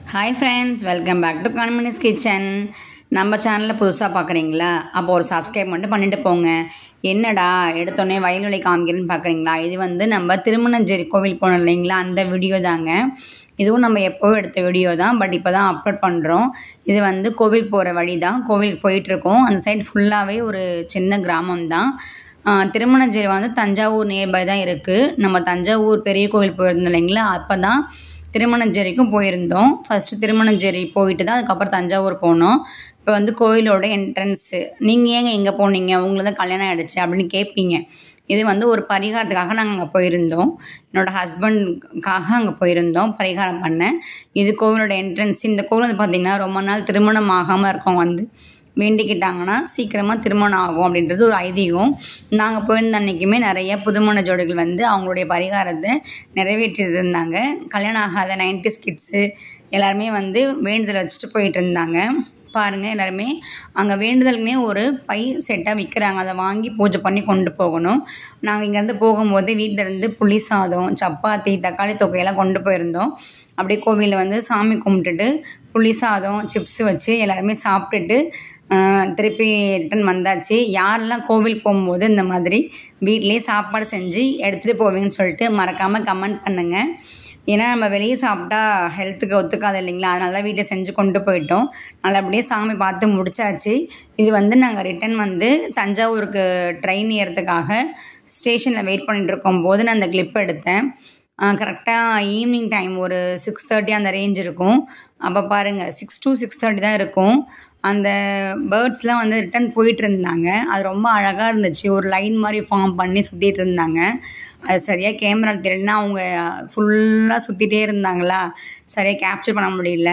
Hi friends, welcome back to Kanmani's kitchen. நம்ம சேனலில் புதுசாக பார்க்குறீங்களா? அப்போ ஒரு சப்ஸ்கிரைப் மட்டும் பண்ணிட்டு போங்க. என்னடா எடுத்தோடனே வயல்வெளி காமிக்கிறேன்னு பார்க்குறீங்களா? இது வந்து நம்ம திருமணஞ்சேரி கோவில் போனோம் இல்லைங்களா, அந்த வீடியோ தாங்க. இதுவும் நம்ம எப்போவும் எடுத்த வீடியோ தான், பட் இப்போ தான் அப்லோட் பண்ணுறோம். இது வந்து கோவில் போகிற வழி தான். கோவிலுக்கு போயிட்டுருக்கோம். அந்த சைடு ஃபுல்லாகவே ஒரு சின்ன கிராமம் தான். திருமணஞ்சேரி வந்து தஞ்சாவூர் நியர்பை தான் இருக்குது. நம்ம தஞ்சாவூர் பெரிய கோவில் போயிருந்தோம் இல்லைங்களா, அப்போ தான் திருமணஞ்சேரிக்கும் போயிருந்தோம். ஃபஸ்ட்டு திருமணஞ்சேரி போயிட்டு தான் அதுக்கப்புறம் தஞ்சாவூர் போனோம். இப்போ வந்து கோயிலோட என்ட்ரன்ஸு. நீங்கள் ஏங்க இங்கே போனீங்க, உங்களுக்கு தான் கல்யாணம் ஆகிடுச்சு அப்படின்னு கேட்பீங்க. இது வந்து ஒரு பரிகாரத்துக்காக நாங்கள் அங்கே போயிருந்தோம். என்னோடய ஹஸ்பண்டுக்காக அங்கே போயிருந்தோம் பரிகாரம் பண்ண. இது கோவிலோட என்ட்ரன்ஸ். இந்த கோவில் வந்து பார்த்திங்கன்னா ரொம்ப நாள் திருமணம் ஆகாமல் இருக்கவங்க வந்து வேண்டிக்கிட்டாங்கன்னா சீக்கிரமாக திருமணம் ஆகும் அப்படின்றது ஒரு ஐதீகம். நாங்கள் போயிருந்த அன்றைக்குமே நிறைய புதுமண ஜோடிகள் வந்து அவங்களுடைய பரிகாரத்தை நிறைவேற்றிட்டு இருந்தாங்க. கல்யாணம் ஆகாத 90s கிட்ஸு எல்லாருமே வந்து வேண்டுதல் வச்சுட்டு போயிட்டு இருந்தாங்க. பாருங்கள், எல்லாருமே அங்கே வேண்டுதலுக்குனே ஒரு பை செட்டாக விற்கிறாங்க. அதை வாங்கி பூஜை பண்ணி கொண்டு போகணும். நாங்கள் இங்கேருந்து போகும்போது வீட்டிலேருந்து புளி சாதம், சப்பாத்தி, தக்காளி தொக்கையெல்லாம் கொண்டு போயிருந்தோம். அப்படியே கோவிலில் வந்து சாமி கும்பிட்டுட்டு புளி சாதம், சிப்ஸ் வச்சு எல்லாருமே சாப்பிட்டுட்டு திருப்பி ரிட்டன் வந்தாச்சு. யாரெல்லாம் கோவில் போகும்போது இந்த மாதிரி வீட்லேயே சாப்பாடு செஞ்சு எடுத்துகிட்டு போவீங்கன்னு சொல்லிட்டு மறக்காமல் கமெண்ட் பண்ணுங்கள். ஏன்னா நம்ம வெளியே சாப்பிட்டா ஹெல்த்துக்கு ஒத்துக்காது இல்லைங்களா, அதனால தான் வீட்டில் செஞ்சு கொண்டு போயிட்டோம். நல்லபடியாக சாமி பார்த்து முடிச்சாச்சு. இது வந்து நாங்கள் ரிட்டன் வந்து தஞ்சாவூருக்கு ட்ரெயின் ஏறதுக்காக ஸ்டேஷனில் வெயிட் பண்ணிட்டு இருக்கும் போது நான் அந்த கிளிப் எடுத்தேன். கரெக்டாக ஈவினிங் டைம் ஒரு 6:30 அந்த ரேஞ்ச் இருக்கும். அப்போ பாருங்கள், 6 to 6:30 தான் இருக்கும். அந்த பேர்ட்ஸ்லாம் வந்து ரிட்டன் போயிட்டு இருந்தாங்க. அது ரொம்ப அழகாக இருந்துச்சு. ஒரு லைன் மாதிரி ஃபார்ம் பண்ணி சுற்றிட்டு இருந்தாங்க. அது சரியாக கேமரா தெரியலனா அவங்க ஃபுல்லாக சுற்றிட்டே இருந்தாங்களா, சரியாக கேப்சர் பண்ண முடியல.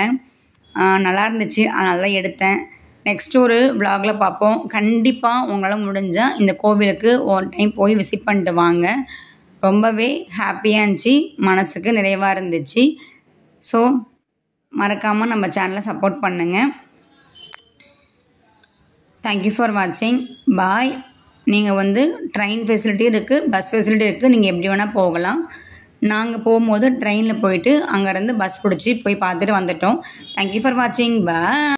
நல்லா இருந்துச்சு, அதனால தான் எடுத்தேன். நெக்ஸ்ட்டு ஒரு விலாகில் பார்ப்போம். கண்டிப்பாக உங்களால் முடிஞ்சால் இந்த கோவிலுக்கு ஒரு டைம் போய் விசிட் பண்ணிட்டு வாங்க. ரொம்பவே ஹாப்பியாக இருந்துச்சு, மனசுக்கு நிறைவாக இருந்துச்சு. ஸோ மறக்காமல் நம்ம சேனலை சப்போர்ட் பண்ணுங்கள். தேங்க்யூ ஃபார் வாட்சிங். பாய். நீங்கள் வந்து ட்ரெயின் ஃபெசிலிட்டி இருக்குது, பஸ் ஃபெசிலிட்டி இருக்குது. நீங்கள் எப்படி வேணால் போகலாம். நாங்கள் போகும்போது ட்ரெயினில் போயிட்டு அங்கேருந்து பஸ் பிடிச்சி போய் பார்த்துட்டு வந்துட்டோம். தேங்க்யூ ஃபார் வாட்சிங். பாய்.